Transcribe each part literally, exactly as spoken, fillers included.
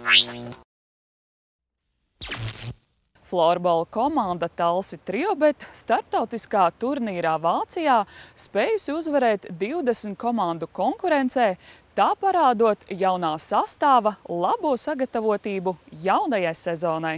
Florbola komanda Talsi Triobet starptautiskā turnīrā Vācijā spējusi uzvarēt divdesmit komandu konkurencē, tā parādot jaunā sastāva labo sagatavotību jaunajai sezonai.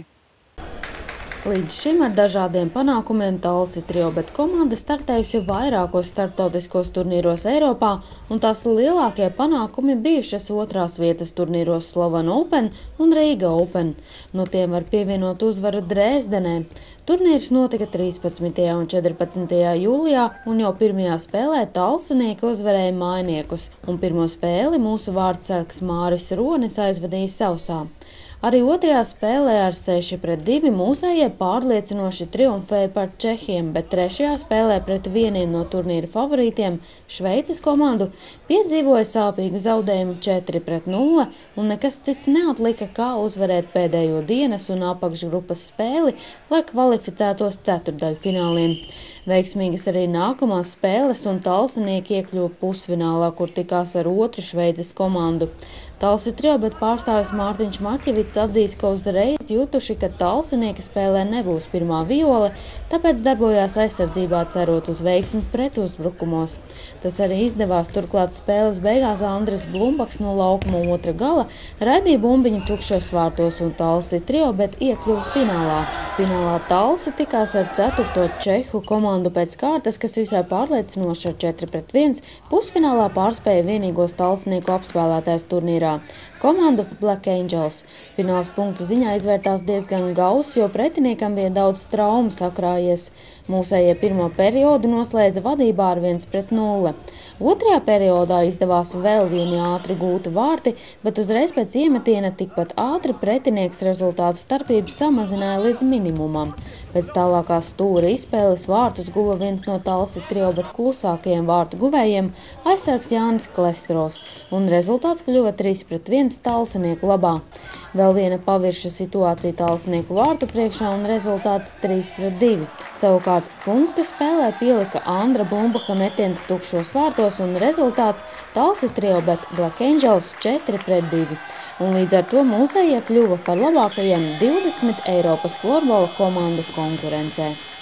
Līdz šim ar dažādiem panākumiem Talsi Triobet komanda startējusi vairākos starptautiskos turnīros Eiropā, un tās lielākie panākumi bijušas otrās vietas turnīros Slovan Open un Riga Open. No tiem var pievienot uzvaru Dresdenē. Turnīrs notika trīspadsmitajā un četrpadsmitajā jūlijā, un jau pirmajā spēlē talsinieki uzvarēja mājniekus, un pirmo spēli mūsu vārdsargs Māris Ronis aizvadīja Sausā. Arī otrajā spēlē ar seši pret divi mūsējie pārliecinoši triumfēja par čehiem, bet trešajā spēlē pret vieniem no turnīra favorītiem, Šveices komandu, piedzīvoja sāpīgu zaudējumu četri pret nulle, un nekas cits neatlika, kā uzvarēt pēdējo dienas un apakšgrupas spēli, lai kvalificētos ceturtdaļfināliem. Veiksmīgas arī nākamās spēles, un talsinieki iekļuva pusfinālā, kur tikās ar otru Šveices komandu. Talsi Triobet pārstāvis Mārtiņš Maķevits atzīst, ka uzreiz jutuši, ka talsinieki spēlē nebūs pirmā viole, tāpēc darbojās aizsardzībā, cerot uz veiksmi pret uzbrukumos. Tas arī izdevās, turklāt spēles beigās Andris Blumbaks no laukuma otra gala raidīja bumbiņu tukšos vārtos, un Talsi Triobet iekļuva finālā. Finālā Talsi tikās ar ceturto čehu komandu pēc kārtas, kas visai pārliecinoši ar četri pret viens pusfinālā pārspēja vienīgos talsinieku apspēlētājs turnīrā komandu Black Angels. Fināls punktu ziņā izvērtās diezgan gauss, jo pretiniekam bija daudz traumu sakrājies. Mūsējie pirmo periodu noslēdza vadībā ar viens pret nulle. Otrajā periodā izdevās vēl vieni ātri gūti vārti, bet uzreiz pēc iemetiena tikpat ātri pretinieks rezultātu starpību samazināja līdz minimumam. Pēc tālākās stūra izspēles vārtus guva viens no Talsi Triobet klusākajiem vārtu guvējiem, aizsargs Jānis Klestros, un rezultāts kļuva trīs pret viens talsinieku labā. Vēl viena pavirša situācija talsinieku vārtu priekšā un rezultāts trīs pret divi. Savukārt punktu spēlē pielika Andra Blumbaha metiens tukšos vārtos un rezultāts Talsi Triobet Black Angels četri pret divi. Un līdz ar to mūsējie kļuva par labākajiem divdesmit Eiropas florbola komandu konkurencē.